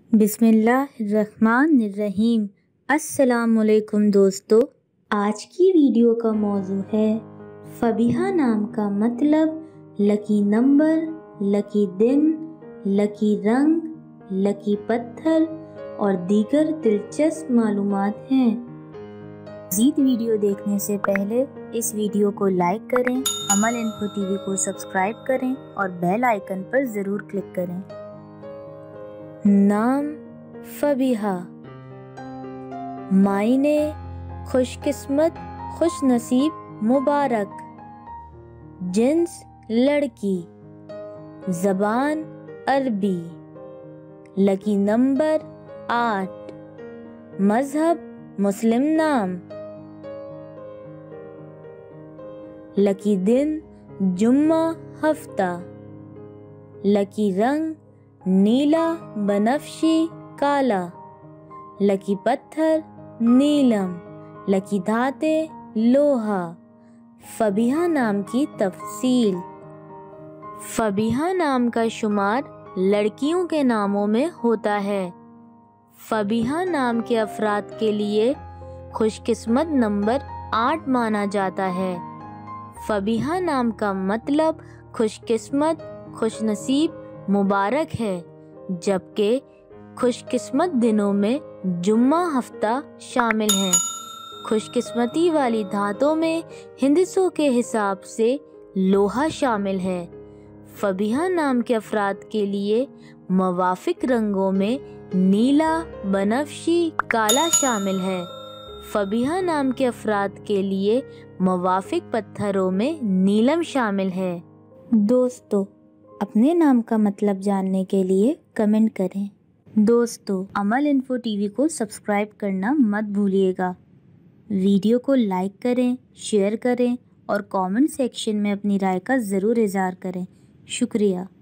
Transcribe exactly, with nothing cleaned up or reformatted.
बिस्मिल्लाहिर्रहमानिर्रहीम। अस्सलामुअलैकुम दोस्तों, आज की वीडियो का मौजू है फबीहा नाम का मतलब लकी नंबर, लकी दिन, लकी रंग, लकी पत्थर और दीगर दिलचस्प मालूमात हैं। मज़ीद वीडियो देखने से पहले इस वीडियो को लाइक करें, अमल इन्फो टीवी को सब्सक्राइब करें और बेल आइकन पर ज़रूर क्लिक करें। नाम फबीहा, मायने खुशकिस्मत, खुश नसीब, मुबारक। जिन्स लड़की, ज़बान अरबी। लकी नंबर आठ, मज़हब मुस्लिम नाम। लकी दिन जुम्मा हफ्ता। लकी रंग नीला, बनफ्शी, काला। लकी पत्थर नीलम। लकी धाते लोहा। फबीहा नाम की तफसील। फबीहा नाम का शुमार लड़कियों के नामों में होता है। फबीहा नाम के अफराद के लिए खुशकिस्मत नंबर आठ माना जाता है। फबीहा नाम का मतलब खुशकिस्मत, खुशनसीब, मुबारक है, जबकि खुशकिस्मत दिनों में जुम्मा हफ्ता शामिल है। खुशकिस्मती वाली धातों में हिंदसों के हिसाब से लोहा शामिल है। फबीहा नाम के अफराद के लिए मवाफिक रंगों में नीला, बनफ्शी, काला शामिल है। फबीहा नाम के अफराद के लिए मवाफिक पत्थरों में नीलम शामिल है। दोस्तों, अपने नाम का मतलब जानने के लिए कमेंट करें। दोस्तों, अमल इन्फो टीवी को सब्सक्राइब करना मत भूलिएगा। वीडियो को लाइक करें, शेयर करें और कमेंट सेक्शन में अपनी राय का ज़रूर इज़हार करें। शुक्रिया।